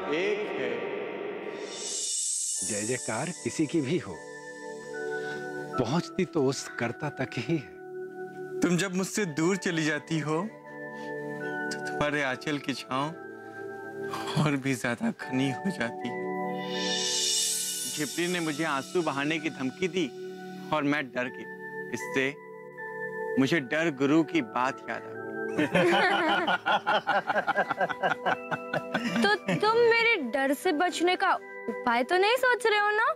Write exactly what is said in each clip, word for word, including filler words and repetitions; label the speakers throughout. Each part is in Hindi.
Speaker 1: एक है।
Speaker 2: जय जयकार किसी की भी हो, पहुंचती तो उस कर्ता तक ही है।
Speaker 1: तुम जब मुझसे दूर चली जाती हो तो तुम्हारे आंचल की छांव और भी ज्यादा घनी हो जाती है। झिपरी ने मुझे आंसू बहाने की धमकी दी और मैं डर गई। इससे मुझे डर गुरु की बात याद आ गई।
Speaker 3: तो तुम मेरे डर से बचने का उपाय तो नहीं सोच रहे हो ना?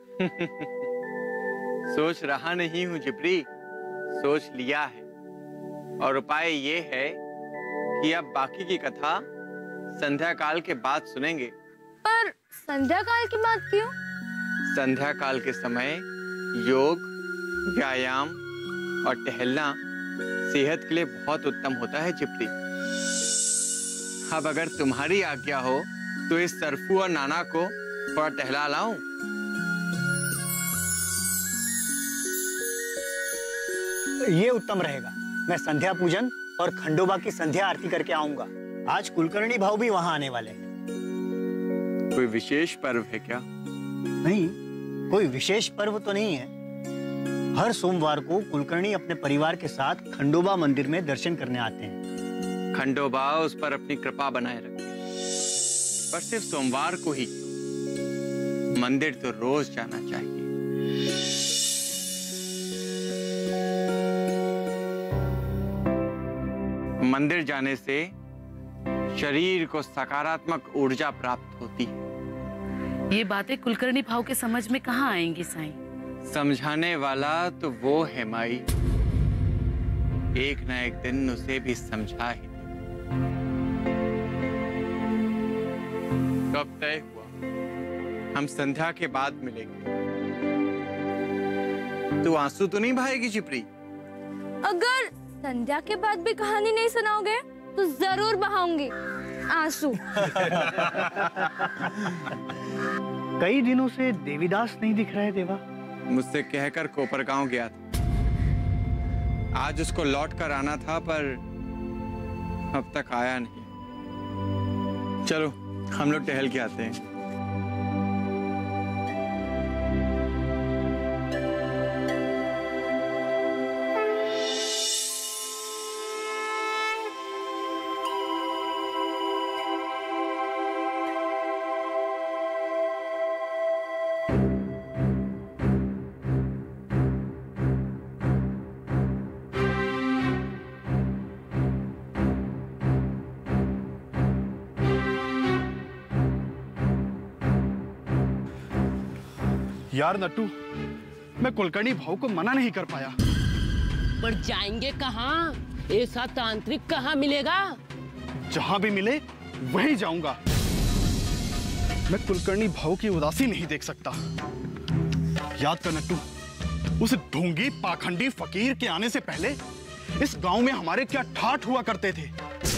Speaker 1: सोच रहा नहीं हूँ झिपरी, सोच लिया है। और उपाय ये है कि अब बाकी की कथा संध्या काल के बाद सुनेंगे।
Speaker 3: पर संध्या काल की बात क्यों?
Speaker 1: संध्या काल के समय योग, व्यायाम और टहलना सेहत के लिए बहुत उत्तम होता है झिपरी। अब अगर तुम्हारी आज्ञा हो तो इस सरफू और नाना को थोड़ा टहला लाऊं।
Speaker 4: ये उत्तम रहेगा। मैं संध्या पूजन और खंडोबा की संध्या आरती करके आऊंगा। आज कुलकर्णी भाव भी वहां आने वाले हैं।
Speaker 1: कोई विशेष पर्व है क्या?
Speaker 4: नहीं, कोई विशेष पर्व तो नहीं है। हर सोमवार को कुलकर्णी अपने परिवार के साथ खंडोबा मंदिर में दर्शन करने आते हैं।
Speaker 1: खंडोबा उस पर अपनी कृपा बनाए रखे, पर सिर्फ सोमवार को ही। मंदिर तो रोज जाना चाहिए। मंदिर जाने से शरीर को सकारात्मक ऊर्जा प्राप्त होती है।
Speaker 5: ये बातें कुलकर्णी भाव के समझ में कहाँ आएंगी साईं?
Speaker 1: समझाने वाला तो वो है माई, एक न एक दिन उसे भी समझा ही दे। कब तय हुआ? हम संध्या के बाद मिलेंगे। तू आंसू तो नहीं बहाएगी झिपरी?
Speaker 3: अगर संध्या के बाद भी कहानी नहीं सुनाओगे तो जरूर बहाऊंगी आंसू।
Speaker 4: कई दिनों से देवीदास नहीं दिख रहा है देवा।
Speaker 1: मुझसे कहकर कोपरगांव गया था। आज उसको लौट कर आना था पर अब तक आया नहीं। चलो हम लोग टहल के आते हैं।
Speaker 6: यार नट्टू, मैं कुलकर्णी भाव को मना नहीं कर पाया।
Speaker 7: पर जाएंगे कहाँ? ऐसा तांत्रिक कहाँ मिलेगा?
Speaker 6: जहां भी मिले वहीं जाऊंगा। मैं कुलकर्णी भाव की उदासी नहीं देख सकता। याद कर नट्टू, उस ढोंगी पाखंडी फकीर के आने से पहले इस गांव में हमारे क्या ठाठ हुआ करते थे।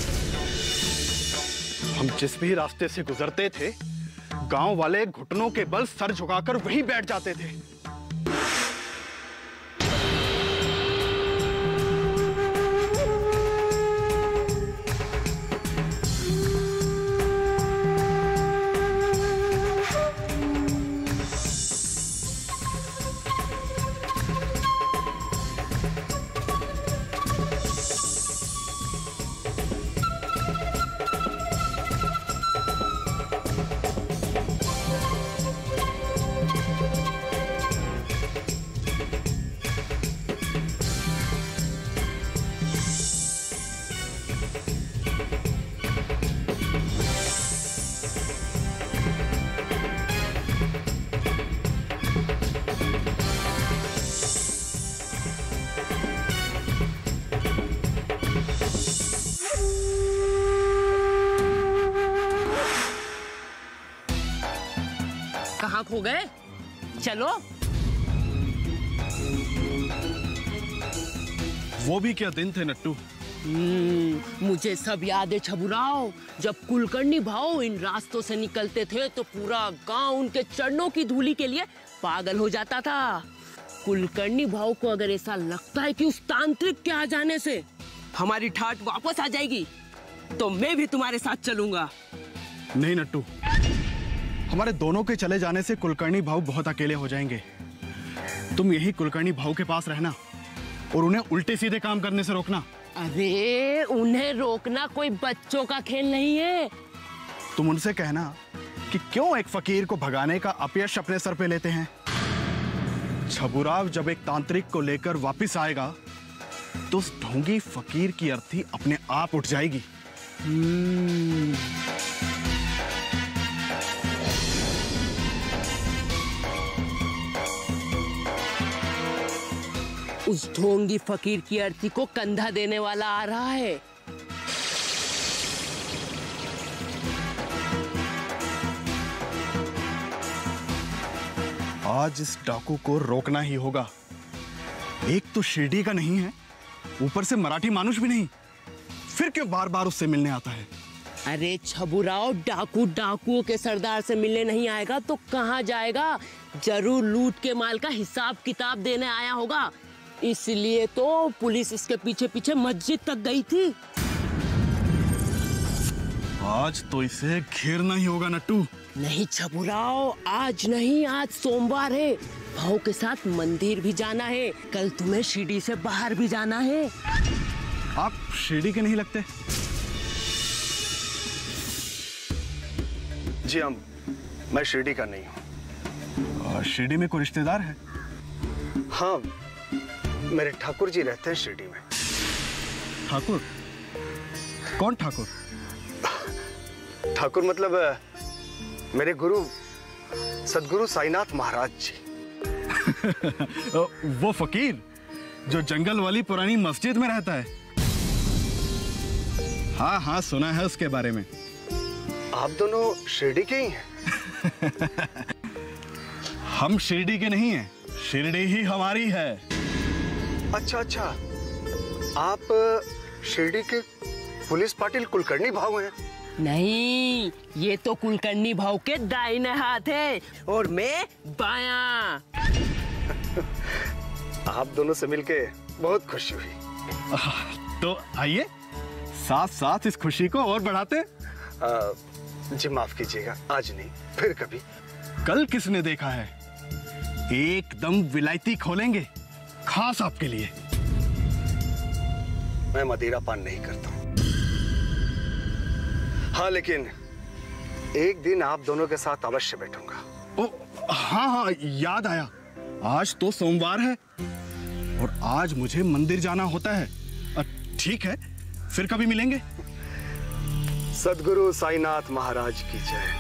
Speaker 6: हम जिस भी रास्ते से गुजरते थे, गांव वाले घुटनों के बल सर झुकाकर वहीं बैठ जाते थे।
Speaker 7: कहाँ खो गए? चलो।
Speaker 6: वो भी क्या दिन थे नट्टू।
Speaker 7: मुझे सब याद है छबुराओ। जब कुलकर्णी भाव इन रास्तों से निकलते थे तो पूरा गांव उनके चरणों की धूली के लिए पागल हो जाता था। कुलकर्णी भाव को अगर ऐसा लगता है कि उस तांत्रिक के आ जाने से हमारी ठाठ वापस आ जाएगी तो मैं भी तुम्हारे साथ चलूंगा।
Speaker 6: नहीं नट्टू, हमारे दोनों के चले जाने से कुलकर्णी भाऊ बहुत अकेले हो जाएंगे। तुम यही कुलकर्णी भाऊ के पास रहना और उन्हें उल्टे सीधे काम करने से रोकना।
Speaker 7: अरे उन्हें रोकना कोई बच्चों का खेल नहीं है।
Speaker 6: तुम उनसे कहना कि क्यों एक फकीर को भगाने का अपयश अपने सर पे लेते हैं। छबुराव जब एक तांत्रिक को लेकर वापस आएगा तो उस ढोंगी फकीर की अर्थी अपने आप उठ जाएगी।
Speaker 7: उस ढोंगी फकीर की अर्थी को कंधा देने वाला आ रहा है।
Speaker 6: आज इस डाकू को रोकना ही होगा। एक तो शिरडी का नहीं है, ऊपर से मराठी मानुष भी नहीं, फिर क्यों बार बार उससे मिलने आता है?
Speaker 7: अरे छबुराव, डाकू डाकुओं के सरदार से मिलने नहीं आएगा तो कहाँ जाएगा? जरूर लूट के माल का हिसाब किताब देने आया होगा। इसलिए तो पुलिस इसके पीछे पीछे मस्जिद तक गई थी।
Speaker 6: आज तो इसे घेरना ही होगा नट्टू।
Speaker 7: नहीं छबुराव, आज नहीं, आज सोमवार है। भाव के साथ मंदिर भी जाना है। कल तुम्हें शिरडी से बाहर भी जाना है।
Speaker 6: आप शिरडी के नहीं लगते।
Speaker 8: जी हम, मैं शिरडी का नहीं हूँ।
Speaker 6: शिरडी में कोई रिश्तेदार है?
Speaker 8: हाँ, मेरे ठाकुर जी रहते हैं शिरडी में।
Speaker 6: ठाकुर? कौन ठाकुर?
Speaker 8: ठाकुर मतलब मेरे गुरु सदगुरु साईनाथ महाराज जी।
Speaker 6: वो फकीर जो जंगल वाली पुरानी मस्जिद में रहता है? हाँ हाँ, सुना है उसके बारे में।
Speaker 8: आप दोनों शिरडी के ही हैं?
Speaker 6: हम शिरडी के नहीं हैं, शिरडी ही हमारी है।
Speaker 8: अच्छा अच्छा, आप शिरडी के पुलिस पाटिल कुलकर्णी भाऊ हैं?
Speaker 7: नहीं, ये तो कुलकर्णी भाव के दाहिने हाथ है और मैं बायां।
Speaker 8: आप दोनों से मिलके बहुत खुशी हुई।
Speaker 6: तो आइए साथ साथ इस खुशी को और बढ़ाते।
Speaker 8: आ, जी माफ कीजिएगा, आज नहीं, फिर कभी।
Speaker 6: कल किसने देखा है, एकदम विलायती खोलेंगे खास आपके लिए।
Speaker 8: मैं मदिरा पान नहीं करता हूँ। हाँ, लेकिन एक दिन आप दोनों के साथ अवश्य बैठूंगा।
Speaker 6: ओ, हाँ हाँ, याद आया, आज तो सोमवार है और आज मुझे मंदिर जाना होता है। ठीक है, फिर कभी मिलेंगे।
Speaker 8: सदगुरु साईनाथ महाराज की जय।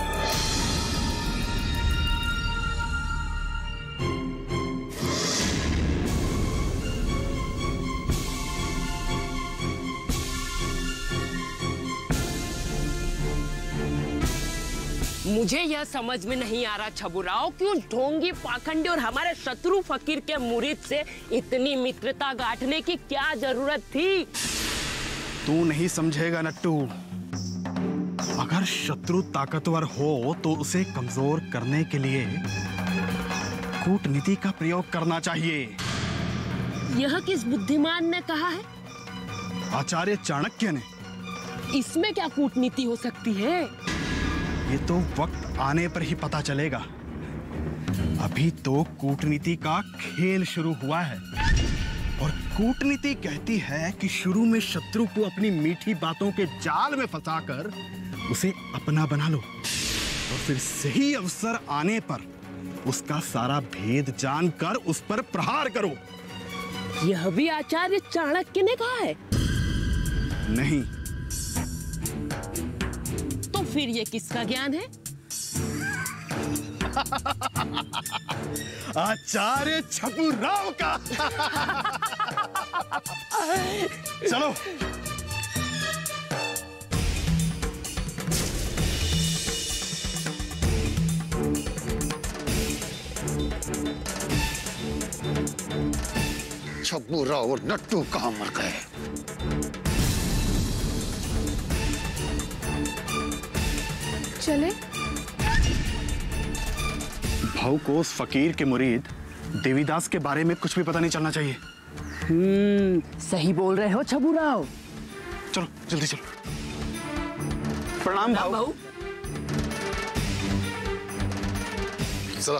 Speaker 7: मुझे यह समझ में नहीं आ रहा छबुराव कि उस ढोंगी पाखंडी और हमारे शत्रु फकीर के मुरीद से इतनी मित्रता गांठने की क्या जरूरत थी?
Speaker 6: तू नहीं समझेगा नट्टू। अगर शत्रु ताकतवर हो तो उसे कमजोर करने के लिए कूटनीति का प्रयोग करना चाहिए।
Speaker 7: यह किस बुद्धिमान ने कहा है?
Speaker 6: आचार्य चाणक्य ने।
Speaker 7: इसमें क्या कूटनीति हो सकती है?
Speaker 6: ये तो वक्त आने पर ही पता चलेगा। अभी तो कूटनीति का खेल शुरू हुआ है और कूटनीति कहती है कि शुरू में शत्रु को अपनी मीठी बातों के जाल में फंसाकर उसे अपना बना लो और फिर सही अवसर आने पर उसका सारा भेद जानकर उस पर प्रहार करो।
Speaker 7: यह भी आचार्य चाणक्य ने कहा है?
Speaker 6: नहीं।
Speaker 7: तो फिर ये किसका ज्ञान है?
Speaker 6: आचार्य छबुराव का। चलो।
Speaker 9: छबुराव और नट्टू कहाँ मर गए?
Speaker 3: चले।
Speaker 6: भाऊ को उस फकीर के मुरीद देवीदास के बारे में कुछ भी पता नहीं चलना चाहिए।
Speaker 7: हम्म, सही बोल रहे हो छबुराव।
Speaker 6: चलो जल्दी चलो। प्रणाम भाऊ।
Speaker 9: चला।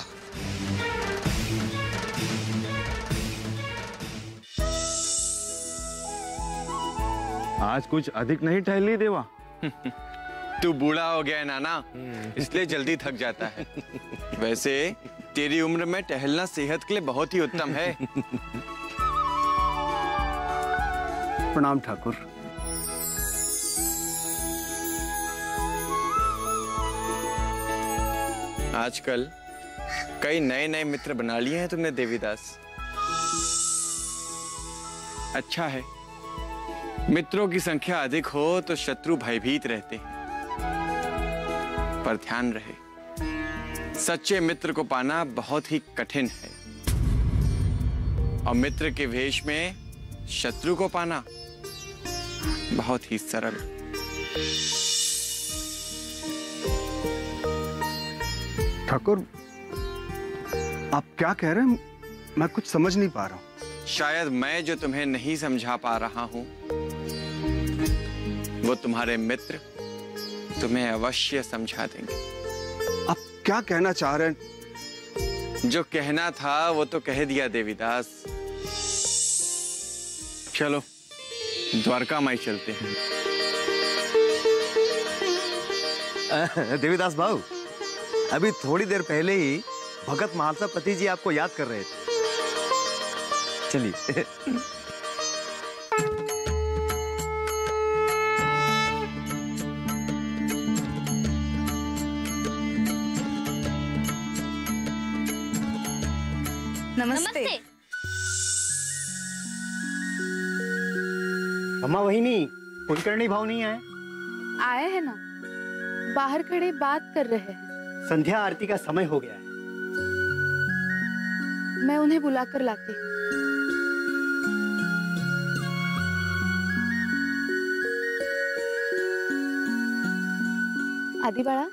Speaker 10: आज कुछ अधिक नहीं टहल ली देवा?
Speaker 1: तू बूढ़ा हो गया है नाना, इसलिए जल्दी थक जाता है। वैसे तेरी उम्र में टहलना सेहत के लिए बहुत ही उत्तम है।
Speaker 6: प्रणाम ठाकुर।
Speaker 1: आजकल कई नए नए मित्र बना लिए हैं तुमने देवीदास। अच्छा है, मित्रों की संख्या अधिक हो तो शत्रु भयभीत रहते हैं। पर ध्यान रहे, सच्चे मित्र को पाना बहुत ही कठिन है और मित्र के वेश में शत्रु को पाना बहुत ही सरल।
Speaker 6: ठाकुर, आप क्या कह रहे हैं? मैं कुछ समझ नहीं पा रहा हूं।
Speaker 1: शायद मैं जो तुम्हें नहीं समझा पा रहा हूं, वो तुम्हारे मित्र तुम्हें अवश्य समझा देंगे।
Speaker 6: आप क्या कहना चाह रहे हैं?
Speaker 1: जो कहना था वो तो कह दिया देवीदास। चलो द्वारका माई चलते हैं।
Speaker 11: देवीदास भाऊ, अभी थोड़ी देर पहले ही भगत महासापति जी आपको याद कर रहे थे। चलिए।
Speaker 3: नमस्ते।
Speaker 4: अम्मा वहीनी, कुलकर्णी भाव नहीं आए?
Speaker 12: आए हैं ना, बाहर खड़े बात कर रहे हैं।
Speaker 4: संध्या आरती का समय हो गया है।
Speaker 12: मैं उन्हें बुलाकर लाती हूँ। आदि बाड़ा,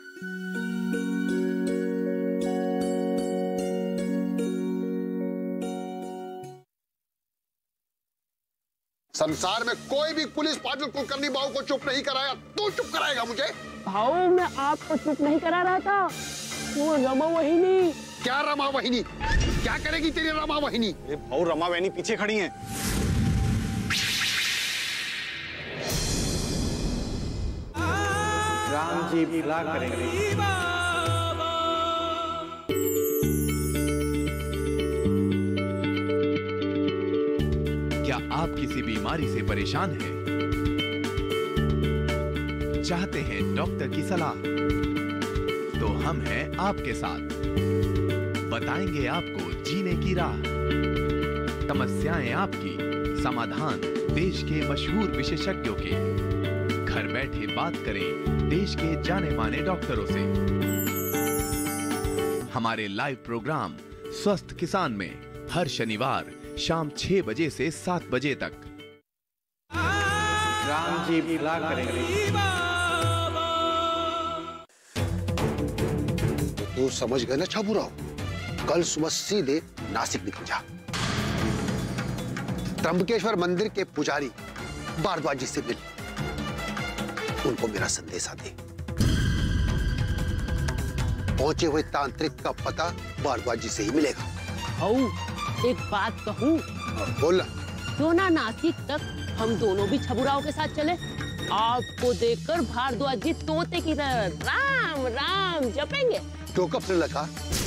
Speaker 9: संसार में कोई भी पुलिस पाटिल कुलकर्णी बाबू को चुप नहीं कराया, तू चुप कराएगा मुझे?
Speaker 7: भाऊ, मैं आपको चुप नहीं करा रहा था, वो रमा वहिनी।
Speaker 9: क्या रमा वहिनी? क्या करेगी तेरी रमा वहिनी?
Speaker 10: भाऊ, रमा वहिनी पीछे खड़ी हैं।
Speaker 1: राम जी भला करेंगे।
Speaker 13: क्या आप किसी बीमारी से परेशान हैं? चाहते हैं डॉक्टर की सलाह? तो हम हैं आपके साथ, बताएंगे आपको जीने की राह। समस्याएं आपकी, समाधान देश के मशहूर विशेषज्ञों के। घर बैठे बात करें देश के जाने माने डॉक्टरों से। हमारे लाइव प्रोग्राम स्वस्थ किसान में हर शनिवार शाम छह बजे से सात बजे तक।
Speaker 1: राम जी भला करेंगे।
Speaker 9: तू समझ गए ना छाबूराव? कल सुबह सीधे नासिक निकल जा। त्र्यंबकेश्वर मंदिर के पुजारी भारद्वाज जी से मिल, उनको मेरा संदेशा दे। पहुंचे हुए तांत्रिक का पता भारद्वाज जी से ही मिलेगा।
Speaker 7: भाऊ, एक बात कहूँ?
Speaker 9: बोल।
Speaker 7: क्यों ना नासिक तक हम दोनों भी छबुराव के साथ चले? आपको देखकर भारद्वाज जी तोते की तरह राम राम जपेंगे।
Speaker 9: तो कब से लगा?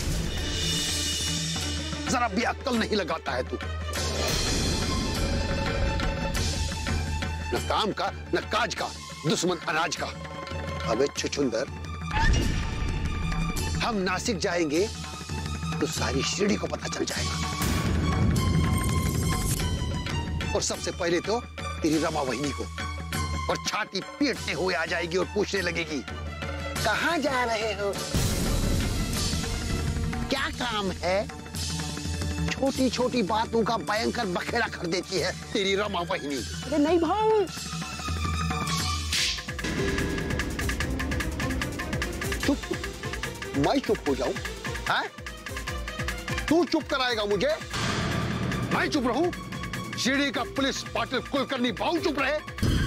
Speaker 9: जरा भी अक्ल नहीं लगाता है तू। न काम का न काज का, दुश्मन अनाज का। अबे छुछुंदर, हम नासिक जाएंगे तो सारी शिरडी को पता चल जाएगा। और सबसे पहले तो तेरी रमा वहिनी को, और छाती पीटते हुए आ जाएगी और पूछने लगेगी, कहां जा रहे हो? क्या काम है? छोटी छोटी बातों का भयंकर बखेड़ा कर देती है तेरी रमा वहिनी।
Speaker 7: अरे नहीं भाऊ।
Speaker 9: चुप? मैं चुप हो जाऊं? हैं? तू चुप कराएगा मुझे? मैं चुप रहूं? शिरडी का पुलिस पाटिल कुलकर्णी बाबू चुप रहे?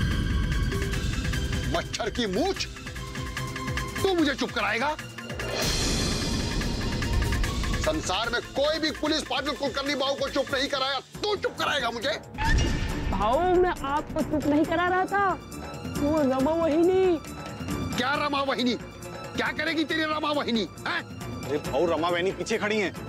Speaker 9: मच्छर की मूंछ, तू मुझे चुप कराएगा? संसार में कोई भी पुलिस पाटिल कुलकर्णी बाबू को चुप नहीं कराया, तू चुप कराएगा मुझे?
Speaker 7: भाऊ मैं आपको चुप नहीं करा रहा था, वो रमा वहिनी।
Speaker 9: क्या रमा वहिनी? क्या करेगी तेरी रमा वहिनी?
Speaker 6: अरे भाऊ रमा वहिनी पीछे खड़ी हैं।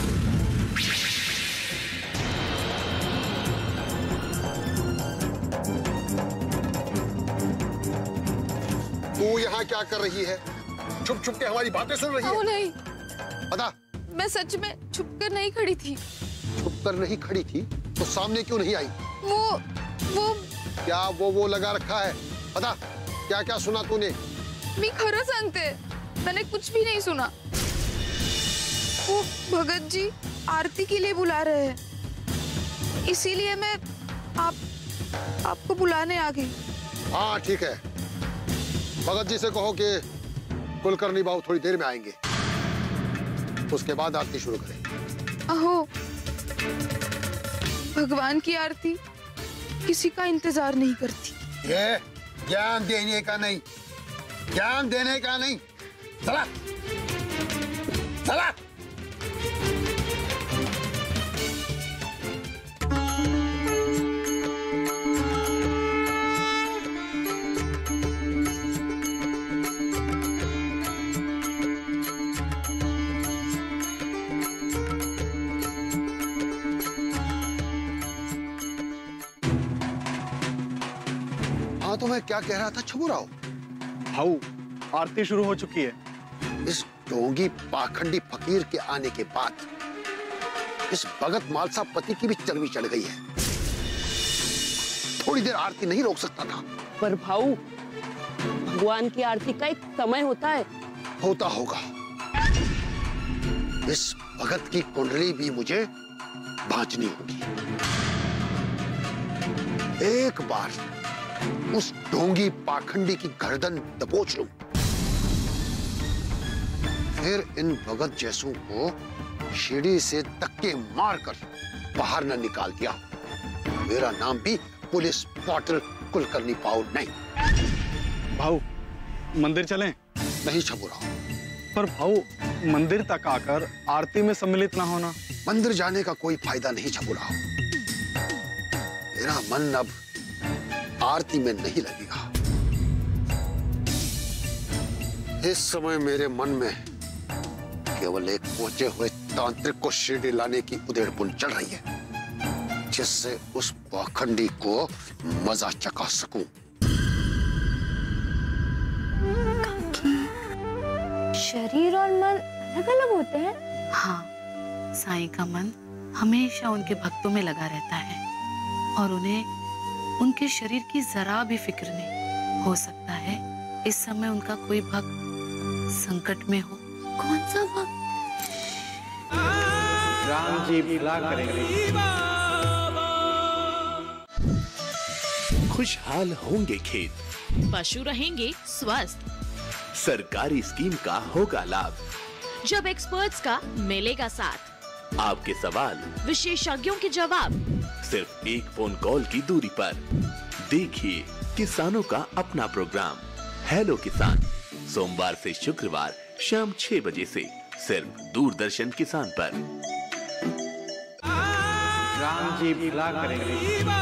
Speaker 9: तू यहाँ क्या कर रही है? छुप छुप के हमारी बातें सुन रही है?
Speaker 12: ओ नहीं,
Speaker 9: बता।
Speaker 12: मैं सच में छुप कर नहीं खड़ी थी।
Speaker 9: छुप कर नहीं खड़ी थी तो सामने क्यों नहीं आई?
Speaker 12: वो वो
Speaker 9: क्या वो वो लगा रखा है? बता, क्या क्या सुना तूने?
Speaker 12: मी खरं सांगते, मैंने कुछ भी नहीं सुना। वो भगत जी आरती के लिए बुला रहे हैं, इसीलिए मैं आप आपको बुलाने आ गई।
Speaker 9: हाँ ठीक है, भगत जी से कहो कि कुलकर्णी बाबू थोड़ी देर में आएंगे, उसके बाद आरती शुरू करें।
Speaker 12: अहो, भगवान की आरती किसी का इंतजार नहीं करती।
Speaker 9: ये ज्ञान देने का नहीं, ज्ञान देने का नहीं। चला चला। तो मैं क्या कह रहा था छबुराओ?
Speaker 6: भाऊ आरती शुरू हो चुकी है।
Speaker 9: इस ढोंगी पाखंडी फकीर के आने के बाद इस भगत मालसा पति की भी चर्बी चढ़ गई है। थोड़ी देर आरती नहीं रोक सकता था?
Speaker 7: पर भाऊ भगवान की आरती का एक समय होता है।
Speaker 9: होता होगा। इस भगत की कुंडली भी मुझे बांचनी होगी। एक बार उस ढोंगी पाखंडी की गर्दन दबोच लूं, फिर इन भगत जैसों को सीढ़ी से धक्के मारकर बाहर न निकाल दिया, मेरा नाम भी पुलिस पाटिल कुलकर्णी बाबू नहीं।
Speaker 6: भाऊ मंदिर चलें?
Speaker 9: नहीं छबुराओ।
Speaker 6: पर भाऊ मंदिर तक आकर आरती में सम्मिलित ना होना?
Speaker 9: मंदिर जाने का कोई फायदा नहीं छबुराओ। मेरा मन अब आरती में नहीं लगेगा। इस समय मेरे मन में केवल एक पहुंचे हुए तांत्रिक को शिरडी लाने की उधेड़-बुन चल रही है, जिससे उस पाखंडी को मजा चखा सकूं।
Speaker 3: शरीर और मन अलग अलग होते हैं?
Speaker 5: हाँ, साईं का मन हमेशा उनके भक्तों में लगा रहता है और उन्हें उनके शरीर की जरा भी फिक्र नहीं। हो सकता है इस समय उनका कोई भक्त संकट में हो।
Speaker 3: कौन सा भक्त?
Speaker 1: राम जी भला करेंगे।
Speaker 13: खुशहाल होंगे खेत,
Speaker 14: पशु रहेंगे स्वस्थ,
Speaker 13: सरकारी स्कीम का होगा लाभ,
Speaker 14: जब एक्सपर्ट्स का मिलेगा साथ,
Speaker 13: आपके सवाल
Speaker 14: विशेषज्ञों के जवाब,
Speaker 13: सिर्फ एक फोन कॉल की दूरी पर। देखिए किसानों का अपना प्रोग्राम हेलो किसान, सोमवार से शुक्रवार शाम छह बजे से सिर्फ दूरदर्शन किसान पर।
Speaker 1: राम जी भला करेंगे।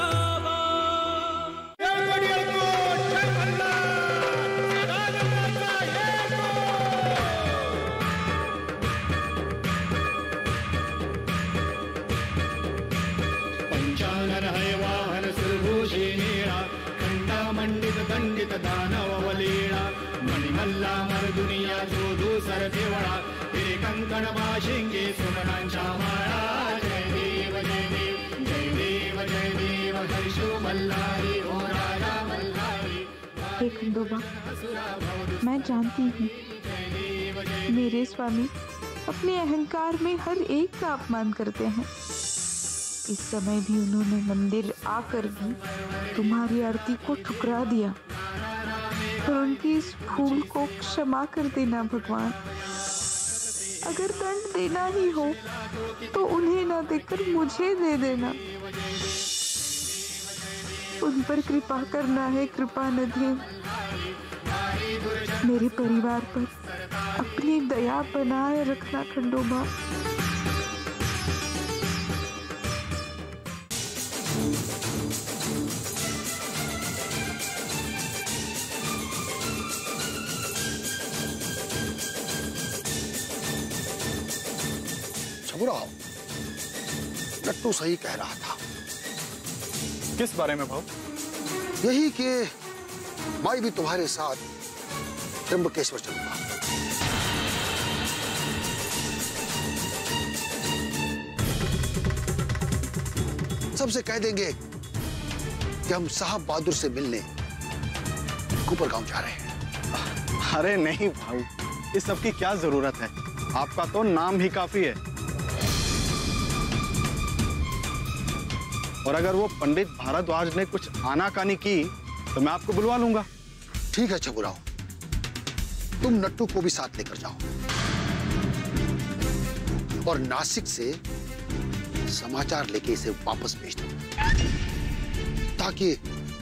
Speaker 15: दंडित दानव वलीणा मणिमल्ला मर्दुनिया जोधू सर देवळा फिरे कंकण बाशिंगे सुमनांच्या माळा। जय देव जय देव जय देव जय देव हर्षो मल्हारी ओ राजा मल्हारी।
Speaker 16: हे खंडोबा, मैं जानती हूँ मेरे स्वामी अपने अहंकार में हर एक का अपमान करते हैं। इस समय भी उन्होंने मंदिर आकर भी तुम्हारी आरती को ठुकरा दिया, और उनकी इस भूल को क्षमा कर देना भगवान। अगर दंड देना ही हो तो उन्हें ना देकर मुझे दे देना। उन पर कृपा करना है कृपा निधि। मेरे परिवार पर अपनी दया बनाए रखना खंडोबा।
Speaker 9: छबुराव, नट्टू सही कह रहा था।
Speaker 6: किस बारे में भाव?
Speaker 9: यही कि मैं भी तुम्हारे साथ त्र्यंबकेश्वर चलूंगा। सबसे कह देंगे कि हम साहब बहादुर से मिलने ऊपर गांव जा रहे हैं।
Speaker 6: अरे नहीं भाऊ, इस सब की क्या जरूरत है? आपका तो नाम ही काफी है। और अगर वो पंडित भारद्वाज ने कुछ आनाकानी की तो मैं आपको बुलवा लूंगा।
Speaker 9: ठीक है छबुराव, तुम नट्टू को भी साथ लेकर जाओ और नासिक से समाचार लेके इसे वापस भेज दो, ताकि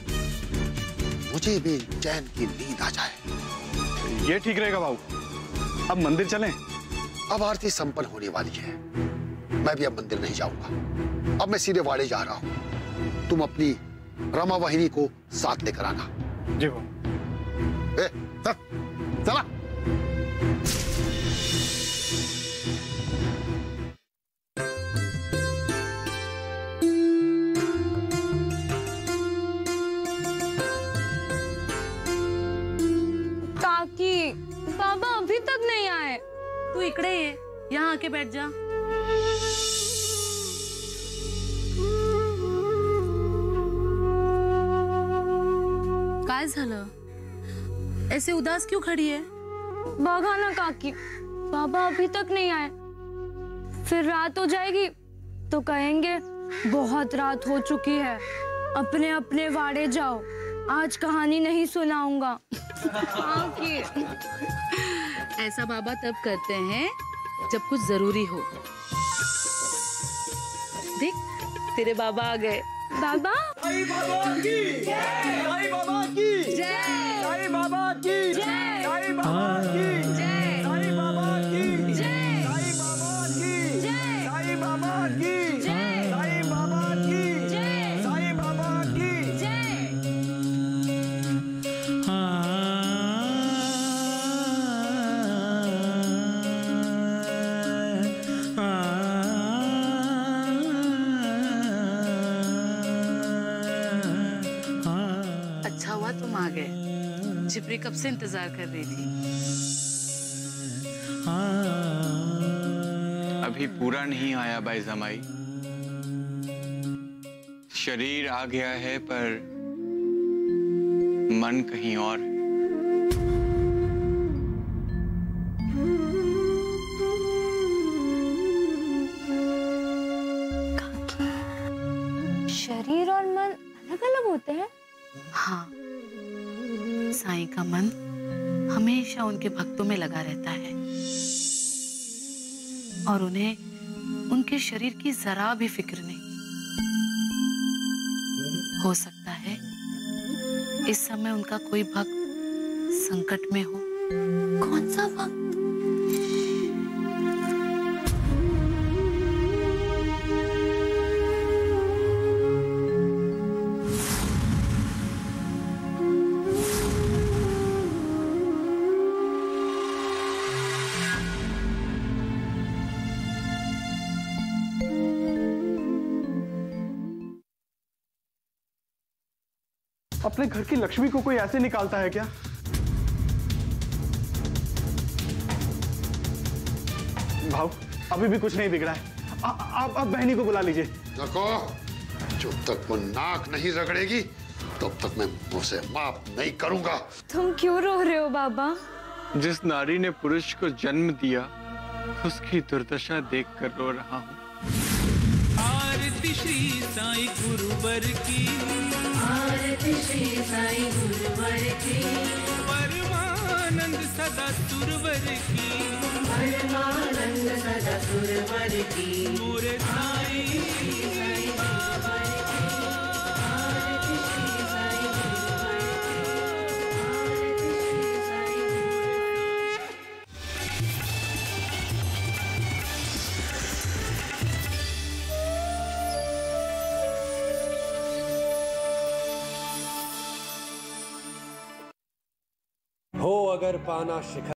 Speaker 9: मुझे भी चैन की नींद आ जाए।
Speaker 6: ये ठीक रहेगा भाऊ। अब मंदिर चलें?
Speaker 9: अब आरती संपन्न होने वाली है, मैं भी अब मंदिर नहीं जाऊंगा। अब मैं सीधे वाड़े जा रहा हूं। तुम अपनी रमा वाहिनी को साथ लेकर आना।
Speaker 6: जी भाऊ।
Speaker 9: ए, चला।
Speaker 3: काकी, बाबा अभी तक नहीं आए।
Speaker 5: तू इकडे ये, यहाँ आके बैठ जा। काय झालं? ऐसे उदास क्यों खड़ी है?
Speaker 3: बघा ना काकी, बाबा अभी तक नहीं आए। फिर रात हो जाएगी तो कहेंगे बहुत रात हो चुकी है, अपने अपने वाड़े जाओ, आज कहानी नहीं सुनाऊंगा। काकी,
Speaker 5: ऐसा बाबा तब करते हैं जब कुछ जरूरी हो। देख, तेरे बाबा आ गए।
Speaker 3: बाबा,
Speaker 15: साईं बाबा की जय, साईं बाबा की जय, साईं बाबा की जय, साईं बाबा की जय, साईं बाबा की जय, साईं बाबा की जय, साईं बाबा की जय, साईं बाबा की जय, साईं बाबा की जय।
Speaker 5: अच्छा हुआ तुम आ गए। जिप्री कब से इंतजार कर रही थी।
Speaker 1: अभी पूरा नहीं आया बाई जमाई। शरीर आ गया है पर मन कहीं और है।
Speaker 3: शरीर और मन अलग अलग होते हैं?
Speaker 5: हाँ, साईं का मन हमेशा उनके भक्तों में लगा रहता है और उन्हें उनके शरीर की जरा भी फिक्र नहीं। हो सकता है इस समय उनका कोई भक्त संकट में हो। कौन सा भक्त?
Speaker 6: अपने घर की लक्ष्मी को कोई ऐसे निकालता है क्या? भाव, अभी भी कुछ नहीं बिगड़ा है। आप आप बहनी को बुला लीजिए।
Speaker 9: देखो, जब तक वो नाक नहीं रगड़ेगी तब तक मैं उसे माफ नहीं करूंगा।
Speaker 3: तुम क्यों रो रहे हो बाबा?
Speaker 1: जिस नारी ने पुरुष को जन्म दिया उसकी दुर्दशा देखकर रो रहा हूँ।
Speaker 15: आरती श्री साईं गुरुवर की, आरती श्री साईं गुरुवर की, परमानंद सदा सुरवर की, परमानंद सदा सुरवर की, पूरे साईं बाबा की, आरती श्री साईं गुरुवर की, आरती श्री साईं
Speaker 17: अगर पाना शिखर